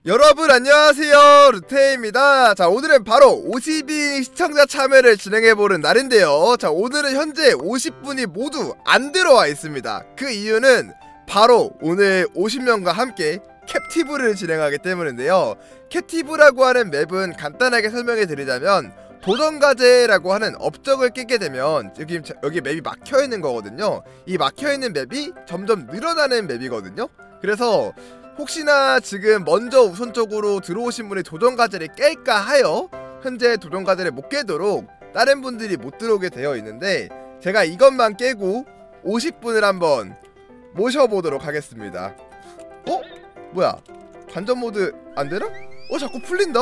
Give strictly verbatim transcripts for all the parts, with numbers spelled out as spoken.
여러분 안녕하세요, 루테입니다. 자, 오늘은 바로 오십 인 시청자 참여를 진행해보는 날인데요. 자, 오늘은 현재 오십 분이 모두 안 들어와 있습니다. 그 이유는 바로 오늘 오십 명과 함께 캡티브를 진행하기 때문인데요. 캡티브라고 하는 맵은 간단하게 설명해 드리자면 도전과제라고 하는 업적을 깨게 되면 여기, 여기 맵이 막혀있는 거거든요. 이 막혀있는 맵이 점점 늘어나는 맵이거든요. 그래서 혹시나 지금 먼저 우선적으로 들어오신 분이 도전과제를 깰까 하여 현재 도전과제를 못 깨도록 다른 분들이 못 들어오게 되어 있는데, 제가 이것만 깨고 오십 분을 한번 모셔보도록 하겠습니다. 어? 뭐야? 관전 모드 안되나? 어? 자꾸 풀린다.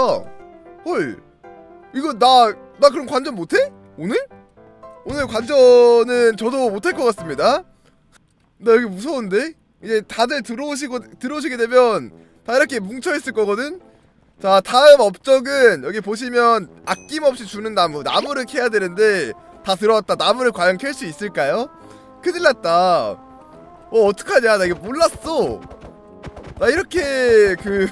헐, 이거 나, 나 그럼 관전 못해? 오늘? 오늘 관전은 저도 못할 것 같습니다. 나 여기 무서운데? 이제 다들 들어오시고, 들어오시게 되면 다 이렇게 뭉쳐있을 거거든? 자, 다음 업적은 여기 보시면 아낌없이 주는 나무, 나무를 캐야 되는데 다 들어왔다. 나무를 과연 캘 수 있을까요? 큰일났다. 어, 어떡하냐, 나 이거 몰랐어. 나 이렇게 그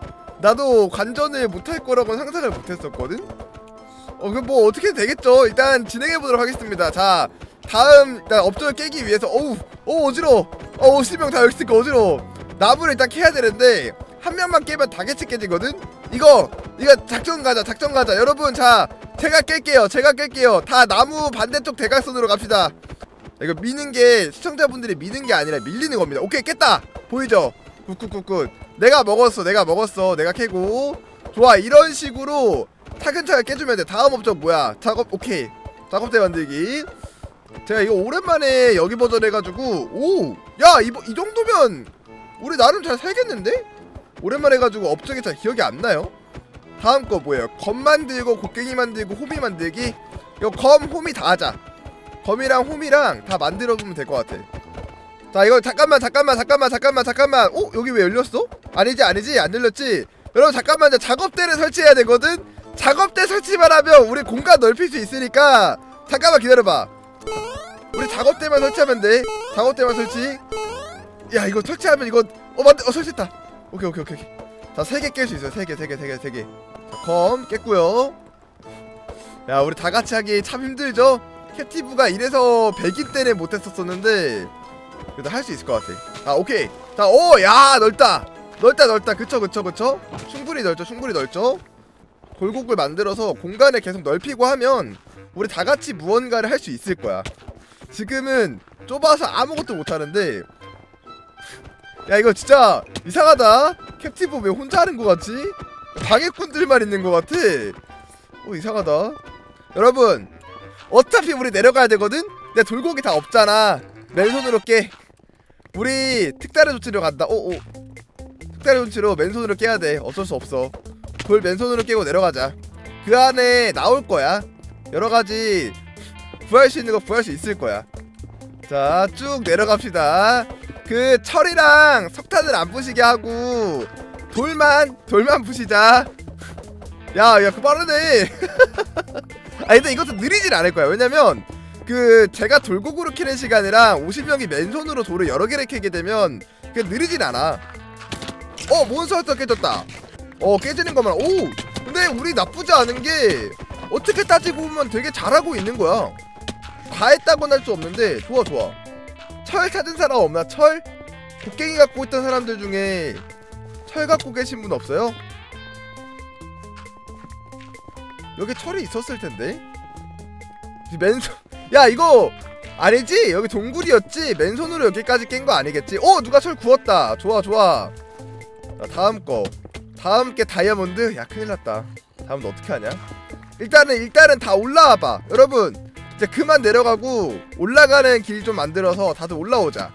나도 관전을 못할 거라고는 상상을 못했었거든? 어, 그럼 뭐 어떻게 되겠죠? 일단 진행해보도록 하겠습니다. 자, 다음 일단 업적을 깨기 위해서, 어우, 어 어지러워. 어, 오십 명 다 여기 있으니까 어지러워. 나무를 일단 캐야 되는데 한 명만 깨면 다 같이 깨지거든? 이거 이거 작전 가자, 작전 가자. 여러분, 자, 제가 깰게요. 제가 깰게요. 다 나무 반대쪽 대각선으로 갑시다. 이거 미는 게 시청자분들이 미는 게 아니라 밀리는 겁니다. 오케이, 깼다. 보이죠? 굿굿굿굿. 내가 먹었어, 내가 먹었어. 내가 캐고. 좋아, 이런 식으로 차근차근 깨주면 돼. 다음 업적 뭐야? 작업, 오케이. 작업대 만들기. 제가 이거 오랜만에 여기 버전 해가지고, 오! 야, 이, 이 정도면 우리 나름 잘 살겠는데? 오랜만에 해가지고 업적이 잘 기억이 안 나요. 다음 거 뭐예요? 검 만들고, 곡괭이 만들고, 호미 만들기. 이거 검, 호미 다 하자. 검이랑 호미랑 다 만들어보면 될 것 같아. 자, 이거 잠깐만 잠깐만 잠깐만 잠깐만 잠깐만. 어? 여기 왜 열렸어? 아니지 아니지, 안 열렸지? 여러분 잠깐만, 이제 작업대를 설치해야 되거든? 작업대 설치만 하면 우리 공간 넓힐 수 있으니까 잠깐만 기다려봐. 우리 작업대만 설치하면 돼. 작업대만 설치. 야, 이거 설치하면 이거 어 맞네. 어 설치했다. 오케이 오케이 오케이. 자, 세 개 깰 수 있어요. 세 개 세 개 세 개 세 개. 자, 검 깼고요. 야, 우리 다같이 하기 참 힘들죠? 캡티브가 이래서 백 인 때는 못했었었는데 그래도 할 수 있을 것 같아. 아, 오케이. 자, 오, 야, 넓다. 넓다 넓다. 그쵸 그쵸 그쵸. 충분히 넓죠, 충분히 넓죠. 돌곡을 만들어서 공간을 계속 넓히고 하면 우리 다같이 무언가를 할 수 있을 거야. 지금은 좁아서 아무것도 못하는데, 야, 이거 진짜 이상하다. 캡티브 왜 혼자 하는 거 같지? 방해꾼들만 있는 거 같아. 어, 이상하다. 여러분, 어차피 우리 내려가야 되거든? 근데 돌고기 다 없잖아. 맨손으로 깨. 우리 특다른 조치로 간다. 오오. 특다른 조치로 맨손으로 깨야 돼. 어쩔 수 없어. 돌 맨손으로 깨고 내려가자. 그 안에 나올 거야. 여러 가지 구할 수 있는 거 구할 수 있을 거야. 자, 쭉 내려갑시다. 그 철이랑 석탄을 안 부시게 하고 돌만 돌만 부시자. 야, 야, 그 빠르네. 아, 근데 이것도 느리진 않을 거야. 왜냐면 그 제가 돌고구로 캐는 시간이랑 오십 명이 맨손으로 돌을 여러 개를 캐게 되면 그게 느리진 않아. 어, 몬스터 깨졌다. 어, 깨지는 것만. 오, 근데 우리 나쁘지 않은 게 어떻게 따지고 보면 되게 잘하고 있는 거야. 다 했다고는 할 수 없는데 좋아 좋아. 철 찾은 사람 없나? 철? 곡괭이 갖고 있던 사람들 중에 철 갖고 계신 분 없어요? 여기 철이 있었을 텐데. 맨손. 야, 이거 아니지? 여기 동굴이었지? 맨손으로 여기까지 깬 거 아니겠지? 어, 누가 철 구웠다. 좋아 좋아. 자, 다음 거. 다음 게 다이아몬드? 야, 큰일났다. 다음 너 어떻게 하냐? 일단은 일단은 다 올라와봐. 여러분, 이제 그만 내려가고 올라가는 길 좀 만들어서 다들 올라오자.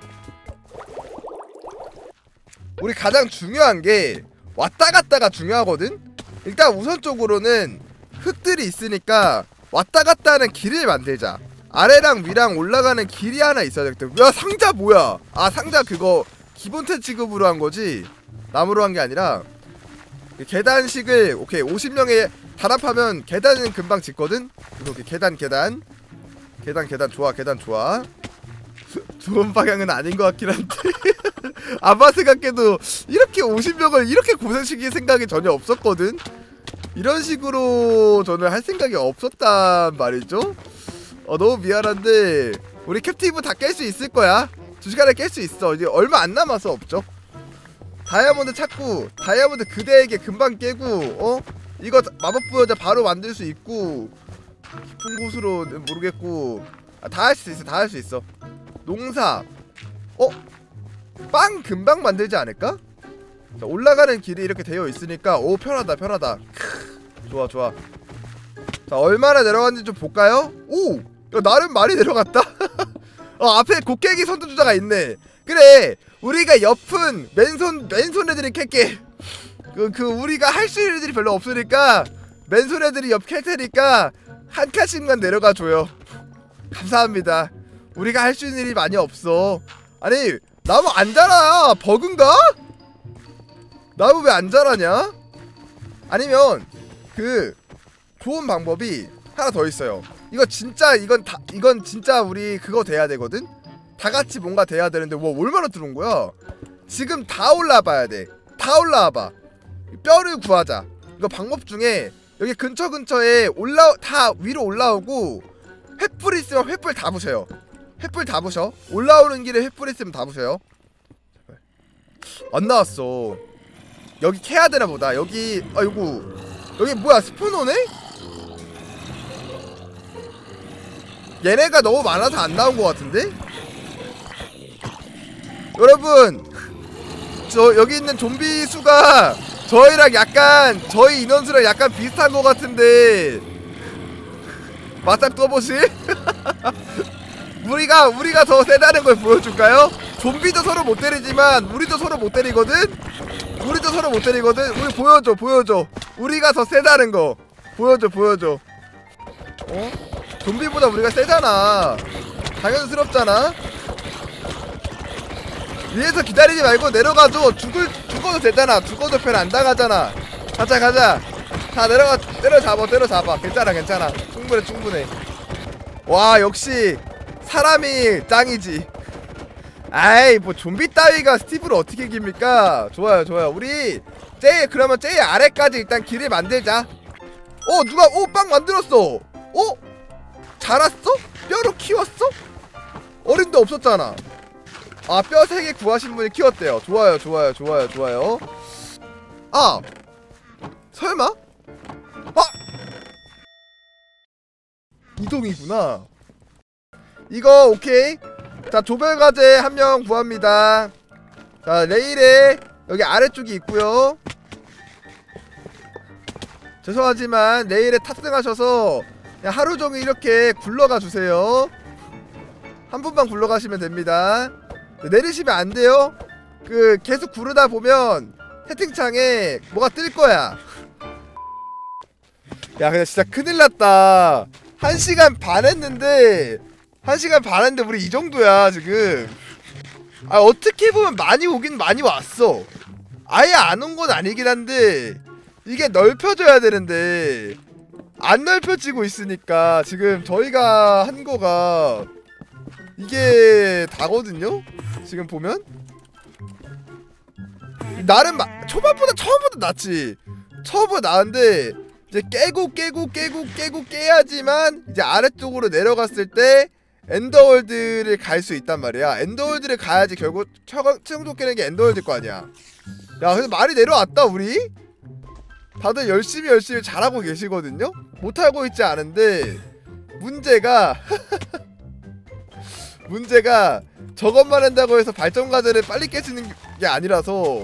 우리 가장 중요한 게 왔다 갔다가 중요하거든? 일단 우선적으로는 흙들이 있으니까 왔다 갔다 하는 길을 만들자. 아래랑 위랑 올라가는 길이 하나 있어야 되겠다. 야, 상자 뭐야? 아, 상자 그거 기본템 취급으로 한 거지? 나무로 한 게 아니라. 계단식을, 오케이, 오십 명에 단합하면 계단은 금방 짓거든? 이렇게 계단 계단 계단 계단 좋아, 계단 좋아. 좋은 방향은 아닌 것 같긴 한데 아마 생각해도 이렇게 오십 명을 이렇게 고생시킬 생각이 전혀 없었거든. 이런 식으로 저는 할 생각이 없었단 말이죠. 어 너무 미안한데 우리 캡티브 다 깰 수 있을 거야. 두 시간에 깰 수 있어. 이제 얼마 안 남아서 없죠. 다이아몬드 찾고 다이아몬드 그대에게 금방 깨고 어? 이거 마법 부여자 바로 만들 수 있고 깊은 곳으로는 모르겠고 아, 다 할 수 있어. 다 할 수 있어. 농사 어? 빵 금방 만들지 않을까? 자, 올라가는 길이 이렇게 되어 있으니까 오 편하다 편하다. 크, 좋아 좋아. 자 얼마나 내려갔는지 좀 볼까요? 오! 야, 나름 많이 내려갔다. 어 앞에 곡괭이 선두주자가 있네. 그래 우리가 옆은 맨손 맨손 애들이 캘게. 그, 그 우리가 할 수 있는 애들이 별로 없으니까 맨손 애들이 옆 캘 테니까 한 칸씩만 내려가 줘요. 감사합니다. 우리가 할 수 있는 일이 많이 없어. 아니 나무 안 자라. 버그인가? 나무 왜 안 자라냐? 아니면 그 좋은 방법이 하나 더 있어요. 이거 진짜 이건 다 이건 진짜 우리 그거 돼야 되거든. 다 같이 뭔가 돼야 되는데 와 얼마나 들어온 거야? 지금 다 올라와봐야 돼. 다 올라와봐. 뼈를 구하자. 이거 방법 중에 여기 근처 근처에 올라 다 위로 올라오고 횃불 있으면 횃불 다 부셔요. 횃불 다 부셔. 올라오는 길에 횃불 있으면 다 부셔요. 안 나왔어. 여기 캐야 되나 보다. 여기 아이고 여기 뭐야 스포너네? 얘네가 너무 많아서 안 나온 것 같은데? 여러분 저 여기 있는 좀비 수가 저희랑 약간 저희 인원수랑 약간 비슷한 것 같은데 맞닥 떠보실? 우리가 우리가 더 세다는 걸 보여줄까요? 좀비도 서로 못 때리지만 우리도 서로 못 때리거든? 우리도 서로 못 때리거든? 우리 보여줘 보여줘. 우리가 더 세다는 거 보여줘 보여줘. 어? 좀비보다 우리가 세잖아. 당연스럽잖아. 위에서 기다리지 말고 내려가줘. 죽을, 죽어도 되잖아. 죽어도 별 안 당하잖아. 가자 가자. 다 내려가. 때려잡아 때려잡아. 괜찮아 괜찮아. 충분해 충분해. 와 역시 사람이 짱이지. 아이 뭐 좀비 따위가 스티브를 어떻게 이깁니까? 좋아요 좋아요. 우리 제일 그러면 제일 아래까지 일단 길을 만들자. 어 누가 오 빵 만들었어. 어? 자랐어? 뼈로 키웠어? 어린데 없었잖아. 아 뼈 세 개 구하신 분이 키웠대요. 좋아요 좋아요 좋아요 좋아요. 아 설마? 아 이동이구나. 이거 오케이. 자 조별과제 한 명 구합니다. 자 레일에 여기 아래쪽이 있고요. 죄송하지만 레일에 탑승하셔서 그냥 하루종일 이렇게 굴러가 주세요. 한 분만 굴러가시면 됩니다. 내리시면 안 돼요. 그 계속 구르다 보면 채팅창에 뭐가 뜰 거야. 야 근데 진짜 큰일 났다. 한 시간 반 했는데 한 시간 반 했는데 우리 이 정도야 지금. 아 어떻게 보면 많이 오긴 많이 왔어. 아예 안 온 건 아니긴 한데 이게 넓혀져야 되는데 안 넓혀지고 있으니까 지금 저희가 한 거가 이게 다거든요? 지금 보면? 나름 마, 초반보다 처음보다 낫지. 처음보다 나은데 이제 깨고 깨고 깨고 깨고 깨야지만 이제 아래쪽으로 내려갔을 때 엔더월드를 갈 수 있단 말이야. 엔더월드를 가야지 결국 최종적 깨는 게 엔더월드일 거 아니야. 야 근데 많이 내려왔다 우리? 다들 열심히 열심히 잘하고 계시거든요? 못하고 있지 않은데 문제가 문제가 저것만 한다고 해서 발전과제를 빨리 깨지는 게 아니라서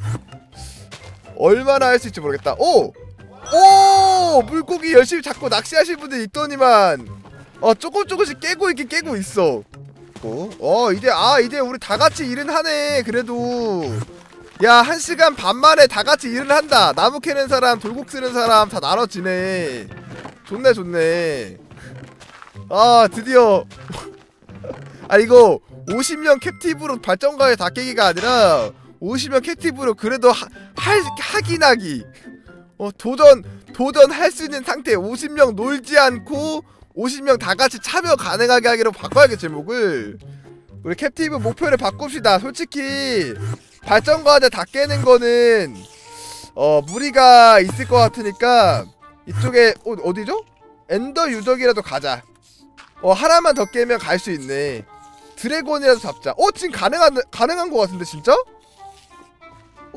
얼마나 할 수 있을지 모르겠다. 오! 오! 물고기 열심히 잡고 낚시하실 분들 있더니만 어 조금 조금씩 깨고 있긴 깨고 있어. 어 이제 아 이제 우리 다같이 일은 하네. 그래도 야 한 시간 반 만에 다같이 일을 한다. 나무 캐는 사람 돌곡 쓰는 사람 다 나눠지네. 좋네 좋네. 아 드디어 아 이거 오십 명 캡티브로 발전가에 다 깨기가 아니라 오십 명 캡티브로 그래도 하, 할, 하긴 하기. 어 도전 도전 할 수 있는 상태. 오십 명 놀지 않고 오십 명 다 같이 참여 가능하게 하기로 바꿔야겠 제목을. 우리 캡티브 목표를 바꿉시다. 솔직히 발전과제 다 깨는 거는 어 무리가 있을 것 같으니까 이쪽에 어, 어디죠? 엔더 유적이라도 가자. 어 하나만 더 깨면 갈 수 있네. 드래곤이라도 잡자. 어 지금 가능한 가능한 것 같은데 진짜? 어?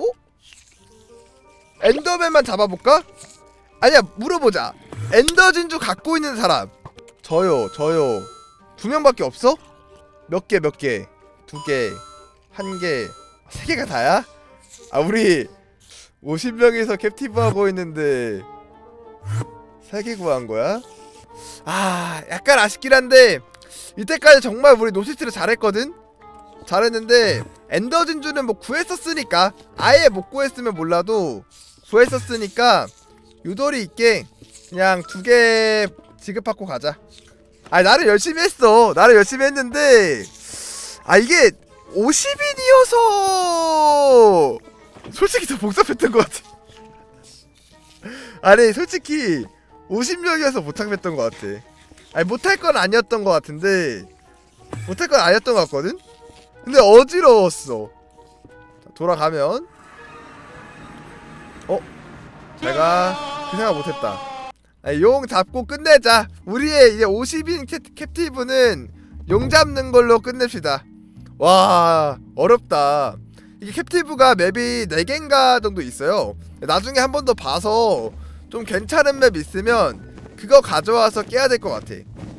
엔더맨만 잡아볼까? 아니야 물어보자. 엔더 진주 갖고 있는 사람. 저요 저요. 두 명밖에 없어? 몇 개 몇 개? 두 개, 한 개, 세 개가 다야? 아 우리 오십 명에서 캡티브 하고 있는데 세 개 구한 거야? 아 약간 아쉽긴 한데 이때까지 정말 우리 노시스를 잘했거든? 잘했는데 엔더 진주는 뭐 구했었으니까 아예 못 구했으면 몰라도 구했었으니까 유도리 있게 그냥 두 개 지급받고 가자. 아 나를 열심히 했어. 나를 열심히 했는데 아 이게 오십 인이어서 솔직히 더 복잡했던 것 같아. 아니 솔직히 오십 명이어서 못하겠던 것 같아. 아니 못할 건 아니었던 것 같은데 못할 건 아니었던 것 같거든? 근데 어지러웠어. 자, 돌아가면 어? 내가 그 생각 못했다. 아니, 용 잡고 끝내자. 우리의 이제 오십 인 캡, 캡티브는 용 잡는 걸로 끝냅시다. 와 어렵다. 이게 캡티브가 맵이 네 개인가 정도 있어요. 나중에 한 번 더 봐서 좀 괜찮은 맵 있으면 그거 가져와서 깨야 될 것 같아.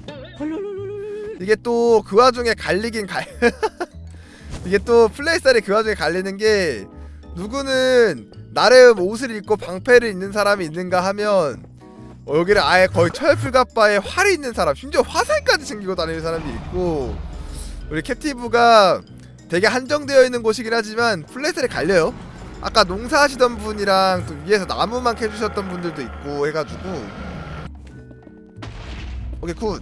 이게 또 그 와중에 갈리긴 갈 이게 또 플레이스타일이 그 와중에 갈리는 게 누구는 나름 옷을 입고 방패를 입는 사람이 있는가 하면 어, 여기를 아예 거의 철풀갑바에 활이 있는 사람, 심지어 화살까지 챙기고 다니는 사람이 있고, 우리 캡티브가 되게 한정되어 있는 곳이긴 하지만 플레이스타일이 갈려요. 아까 농사하시던 분이랑 또 위에서 나무만 캐주셨던 분들도 있고 해가지고. 오케이 굿.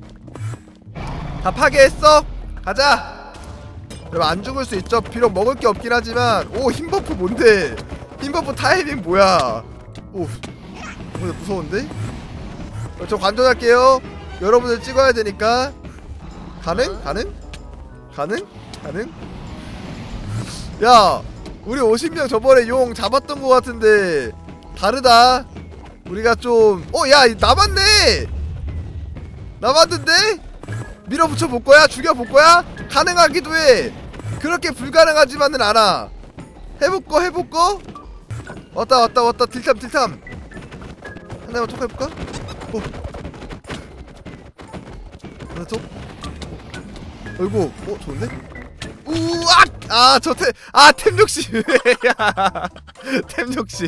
다 파괴했어? 가자. 그럼 안 죽을 수 있죠. 비록 먹을 게 없긴 하지만. 오 힘버프 뭔데? 힘버프 타이밍 뭐야? 오 근데 무서운데? 어, 저 관전할게요. 여러분들 찍어야 되니까. 가능? 가능? 가능? 가능? 야 우리 오십 명 저번에 용 잡았던 것 같은데 다르다. 우리가 좀 어 야 남았네. 남았는데? 밀어붙여 볼 거야? 죽여 볼 거야? 가능하기도 해. 그렇게 불가능하지만은 않아. 해볼거 해볼거? 왔다 왔다 왔다. 딜탐 딜탐. 하나만 톡 해볼까? 어. 하나 톡. 어이구. 어 좋은데? 우악! 아 저 템. 아 템 욕심. 템 욕심.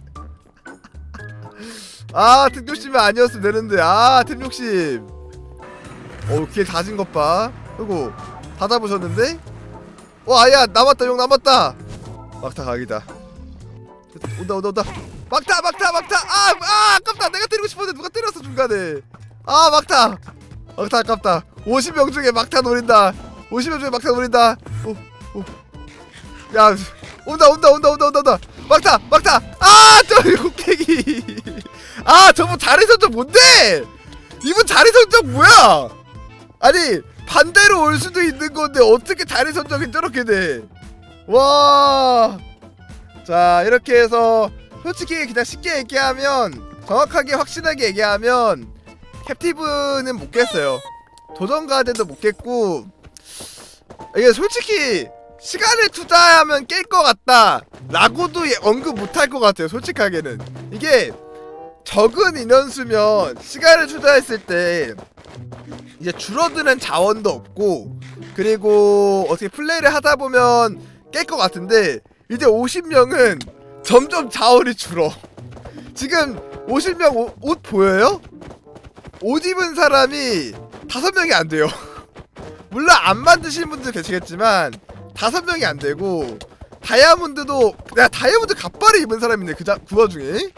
아 템 욕심이 아니었으면 되는데. 아 템 욕심. 어우 길 다진 것 봐. 아이고 다 잡으셨는데? 와 야 남았다. 용 남았다. 막타 각이다. 온다 온다 온다. 막타 막타 막타. 아, 아 아깝다. 내가 때리고 싶었는데 누가 때렸어 중간에. 아 막타. 막타 아깝다. 오십 명 중에 막타 노린다. 오십 명 중에 막타 노린다. 오, 오. 야 온다 온다 온다 온다 온다 온다. 막타 막타. 아 저 곡괭이. 아 저분 자리 선적 뭔데? 이분 자리 선적 뭐야? 아니 반대로 올 수도 있는 건데 어떻게 자리 선적이 저렇게 돼? 와. 자 이렇게 해서 솔직히 그냥 쉽게 얘기하면, 정확하게 확실하게 얘기하면 캡티브는 못 깼어요. 도전과제도 못 깼고, 이게 솔직히 시간을 투자하면 깰 것 같다 라고도 언급 못할 것 같아요. 솔직하게는 이게 적은 인원수면 시간을 투자했을 때 이제 줄어드는 자원도 없고, 그리고 어떻게 플레이를 하다보면 깰 것 같은데, 이제 오십 명은 점점 자원이 줄어. 지금 오십 명 오, 옷 보여요? 옷 입은 사람이 다섯 명이 안 돼요. 물론 안 만드시는 분들 계시겠지만 다섯 명이 안 되고, 다이아몬드도 내가 다이아몬드 갑바를 입은 사람이 있네. 그, 자, 그 와중에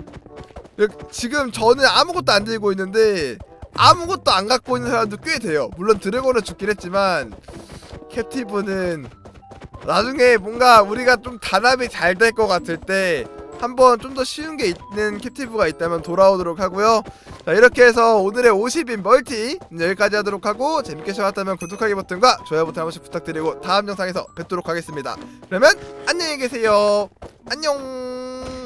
지금 저는 아무것도 안 들고 있는데 아무것도 안 갖고 있는 사람도 꽤 돼요. 물론 드래곤은 죽긴 했지만 캡티브는 나중에 뭔가 우리가 좀 단합이 잘 될 것 같을 때 한번 좀 더 쉬운 게 있는 캡티브가 있다면 돌아오도록 하고요. 자, 이렇게 해서 오늘의 오십 인 멀티 여기까지 하도록 하고, 재밌게 시청하셨다면 구독하기 버튼과 좋아요 버튼 한 번씩 부탁드리고 다음 영상에서 뵙도록 하겠습니다. 그러면 안녕히 계세요. 안녕.